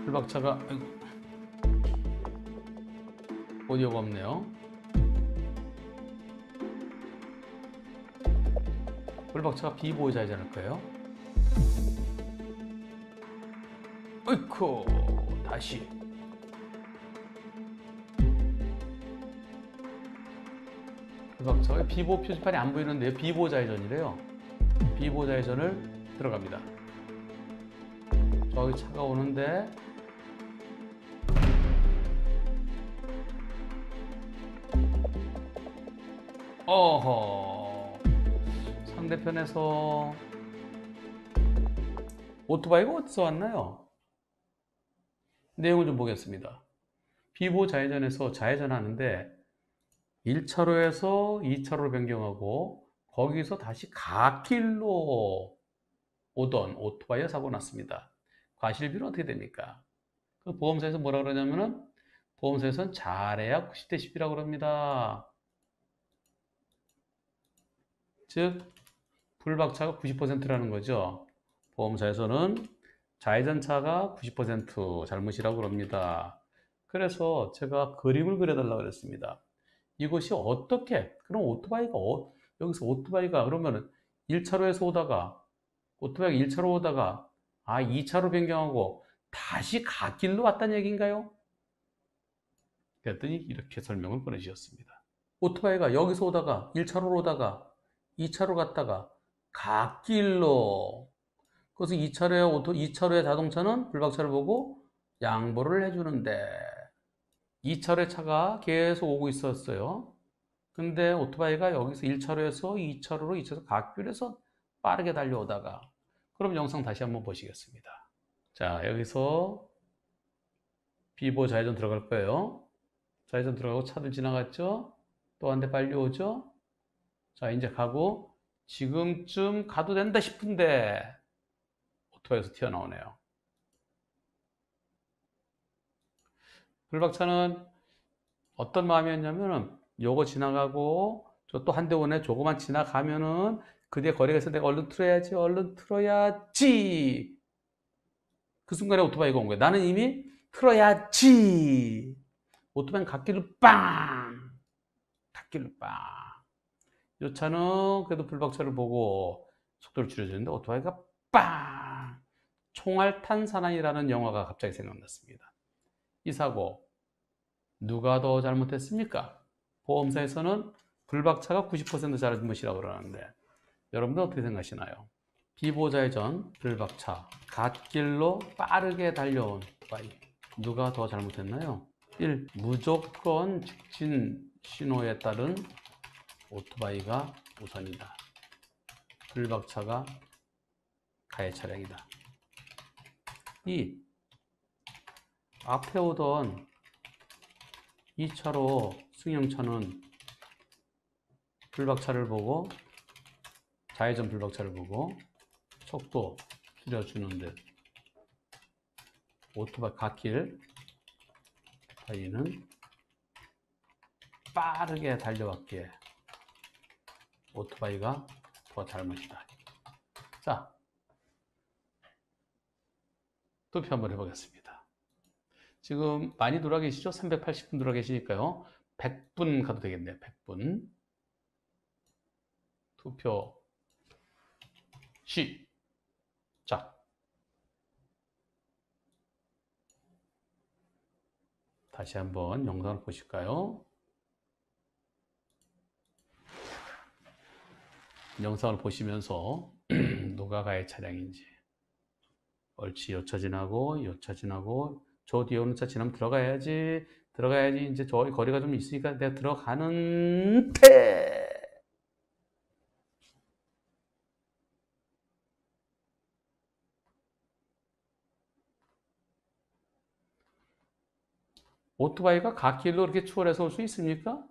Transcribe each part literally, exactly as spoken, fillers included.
풀박차가 아이고, 오디오가 없네요. 풀박차가 비보호자이전일 거예요. 어이쿠, 다시. 풀박차가 비보호 표지판이 안 보이는데요. 비보호자이전이래요. 비보호자이전을 들어갑니다. 저기 차가 오는데 어허, 상대편에서 오토바이가 어디서 왔나요? 내용을 좀 보겠습니다. 비보호 좌회전에서 좌회전 하는데 일 차로에서 이 차로로 변경하고 거기서 다시 갓길로 오던 오토바이가 사고 났습니다. 과실비는 어떻게 됩니까? 그 보험사에서 뭐라 그러냐면은 보험사에서는 잘해야 구십 대 십이라고 그럽니다. 즉 불박차가 구십 퍼센트라는 거죠. 보험사에서는 좌회전차가 구십 퍼센트 잘못이라고 그럽니다. 그래서 제가 그림을 그려달라고 그랬습니다. 이것이 어떻게, 그럼 오토바이가 어, 여기서 오토바이가 그러면은 일 차로에서 오다가 오토바이가 일 차로 오다가 아 이 차로 변경하고 다시 갓길로 왔다는 얘기인가요? 그랬더니 이렇게 설명을 보내주셨습니다. 오토바이가 여기서 오다가 일 차로로 오다가 이 차로 갔다가 갓길로, 그래서 이 차로의 오토, 이 차로의 자동차는 불박차를 보고 양보를 해주는데 이 차로의 차가 계속 오고 있었어요. 근데 오토바이가 여기서 일 차로에서 이 차로로 이 차로 갓길에서 빠르게 달려오다가, 그럼 영상 다시 한번 보시겠습니다. 자, 여기서 비보 좌회전 들어갈 거예요. 좌회전 들어가고 차들 지나갔죠? 또 한 대 빨리 오죠? 자, 이제 가고 지금쯤 가도 된다 싶은데 오토바이에서 튀어나오네요. 불박차는 어떤 마음이었냐면은 요거 지나가고 저 또 한 대 오네, 저거만 지나가면은 그 뒤에 거리가 있어 내가 얼른 틀어야지 얼른 틀어야지. 그 순간에 오토바이가 온 거야. 나는 이미 틀어야지. 오토바이는 갓길로 빵, 갓길로 빵. 이 차는 그래도 불박차를 보고 속도를 줄여주는데 오토바이가 빵! 총알탄 사나이라는 영화가 갑자기 생각났습니다. 이 사고 누가 더 잘못했습니까? 보험사에서는 불박차가 구십 퍼센트 잘못이라고 그러는데 여러분들 어떻게 생각하시나요? 비보좌회전, 불박차, 갓길로 빠르게 달려온 오토바이, 누가 더 잘못했나요? 일. 무조건 직진 신호에 따른 오토바이가 우선이다. 불박차가 가해 차량이다. 이. 앞에 오던 이 차로 승용차는 불박차를 보고 좌회전 불박차를 보고 속도 줄여주는데 오토바이 갓길 오토바이는 빠르게 달려왔기에 오토바이가 더 잘못이다. 자, 투표 한번 해보겠습니다. 지금 많이 돌아 계시죠? 삼백팔십 분 돌아 계시니까요. 백 분 가도 되겠네요. 백 분. 투표 시작. 다시 한번 영상을 보실까요? 영상을 보시면서 누가 가해 차량인지. 옳지, 요 차 지나고 요 차 지나고 저 뒤에 오는 차 지나면 들어가야지 들어가야지 이제 저 거리가 좀 있으니까 내가 들어가는데 오토바이가 갓길로 이렇게 추월해서 올 수 있습니까?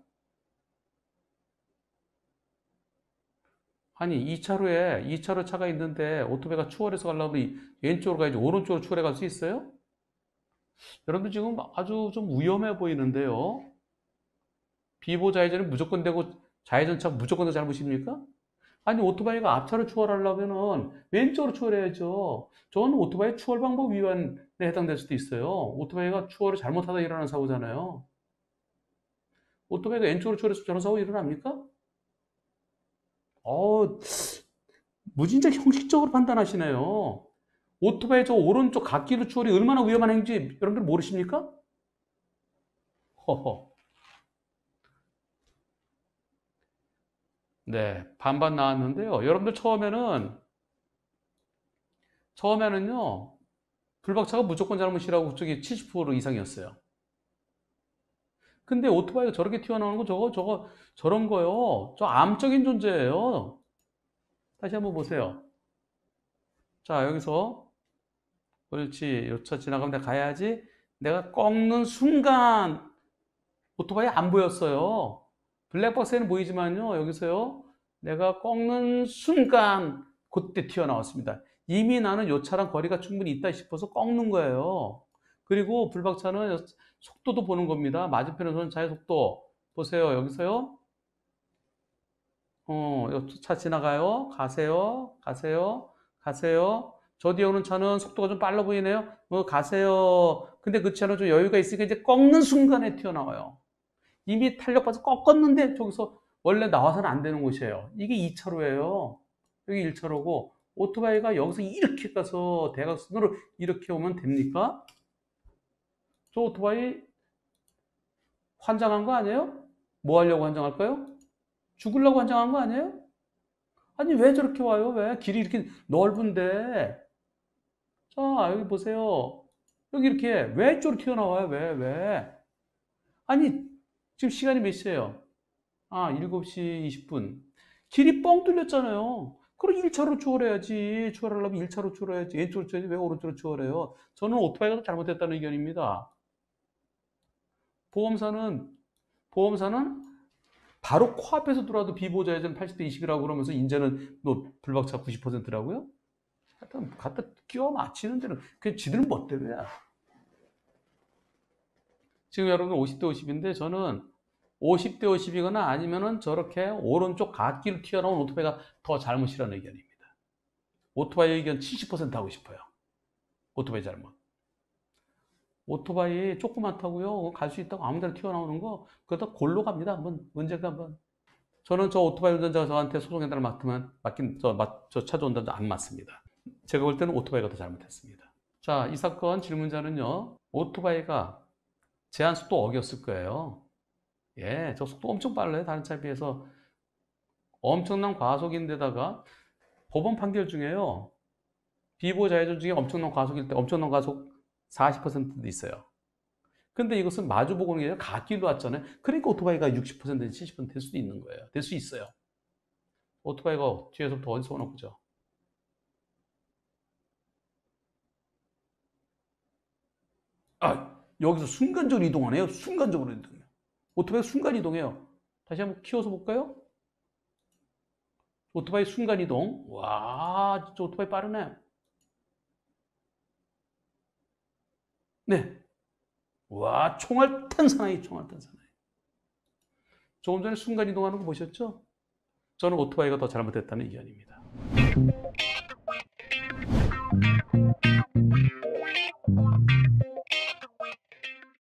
아니 이 차로에 이 차로 차가 있는데 오토바이가 추월해서 가려면 왼쪽으로 가야지 오른쪽으로 추월해 갈 수 있어요? 여러분들 지금 아주 좀 위험해 보이는데요. 비보 좌회전은 무조건 되고 좌회전차 무조건 다 잘못입니까? 아니 오토바이가 앞차로 추월하려면은 왼쪽으로 추월해야죠. 저는 오토바이 추월 방법 위반 해당될 수도 있어요. 오토바이가 추월을 잘못하다 일어나는 사고잖아요. 오토바이가 N쪽으로 추월해서 저런 사고 일어납니까? 어, 무진장 형식적으로 판단하시네요. 오토바이 저 오른쪽 갓길로 추월이 얼마나 위험한 행위인지 여러분들 모르십니까? 허허. 네, 반반 나왔는데요. 여러분들 처음에는, 처음에는요, 불박차가 무조건 잘못이라고 그쪽이 칠십 퍼센트 이상이었어요. 근데 오토바이가 저렇게 튀어나오는 거 저거, 저거, 저런 거요. 저 암적인 존재예요. 다시 한번 보세요. 자, 여기서, 그렇지. 요 차 지나가면 내가 가야지. 내가 꺾는 순간, 오토바이 안 보였어요. 블랙박스에는 보이지만요, 여기서요, 내가 꺾는 순간, 그때 튀어나왔습니다. 이미 나는 요 차랑 거리가 충분히 있다 싶어서 꺾는 거예요. 그리고 불박차는 속도도 보는 겁니다. 맞은편에 서는 차의 속도. 보세요, 여기서요. 어, 요 차 지나가요. 가세요. 가세요. 가세요. 저 뒤에 오는 차는 속도가 좀 빨라 보이네요. 어, 가세요. 근데 그 차는 좀 여유가 있으니까 이제 꺾는 순간에 튀어나와요. 이미 탄력 받아서 꺾었는데 저기서 원래 나와서는 안 되는 곳이에요. 이게 이 차로예요. 여기 일 차로고 오토바이가 여기서 이렇게 가서 대각선으로 이렇게 오면 됩니까? 저 오토바이 환장한 거 아니에요? 뭐 하려고 환장할까요? 죽으려고 환장한 거 아니에요? 아니 왜 저렇게 와요? 왜? 길이 이렇게 넓은데. 자 여기 보세요. 여기 이렇게 왜 이쪽으로 튀어나와요? 왜? 왜? 아니 지금 시간이 몇 시예요? 아, 일곱 시 이십 분. 길이 뻥 뚫렸잖아요. 그럼 일 차로 추월해야지. 추월하려면 일 차로 추월해야지. 왼쪽으로 추월해야지. 왜 오른쪽으로 추월해요? 저는 오토바이가 잘못했다는 의견입니다. 보험사는, 보험사는 바로 코앞에서 들어와도 비보호자회전 팔십 대 이십이라고 그러면서 이제는 너 불박차 구십 퍼센트라고요? 하여튼 갖다 끼워 맞히는 데는 그게 지들은 멋대로야. 지금 여러분 오십 대 오십인데 저는 오십 대 오십이거나 아니면은 저렇게 오른쪽 갓길 튀어나온 오토바이가 더 잘못이라는 의견입니다. 오토바이 의견 칠십 퍼센트 하고 싶어요. 오토바이 잘못. 오토바이 조그만 타고요. 갈 수 있다고 아무데나 튀어나오는 거 그거 골로 갑니다. 한번 언젠가 한번. 저는 저 오토바이 운전자가 저한테 소송해달라 맡으면 맡긴 저, 저 차주 운전자 안 맞습니다. 제가 볼 때는 오토바이가 더 잘못했습니다. 자, 이 사건 질문자는요. 오토바이가 제한 속도 어겼을 거예요. 예, 저 속도 엄청 빨라요. 다른 차에 비해서. 엄청난 과속인데다가 법원 판결 중에요. 비보호자회전 중에 엄청난 과속일 때 엄청난 과속 사십 퍼센트도 있어요. 근데 이것은 마주보고는 게 아니라 갓길로 왔잖아요. 그러니까 오토바이가 육십 퍼센트, 칠십 퍼센트 될 수도 있는 거예요. 될 수 있어요. 오토바이가 뒤에서부터 어디서 오나 보죠. 아, 여기서 순간적으로 이동하네요. 순간적으로 이동해요. 오토바이 순간 이동해요. 다시 한번 키워서 볼까요? 오토바이 순간 이동. 와, 진짜 오토바이 빠르네. 네. 와, 총알 탄 사나이, 총알 탄 사나이. 조금 전에 순간 이동하는 거 보셨죠? 저는 오토바이가 더 잘못됐다는 의견입니다.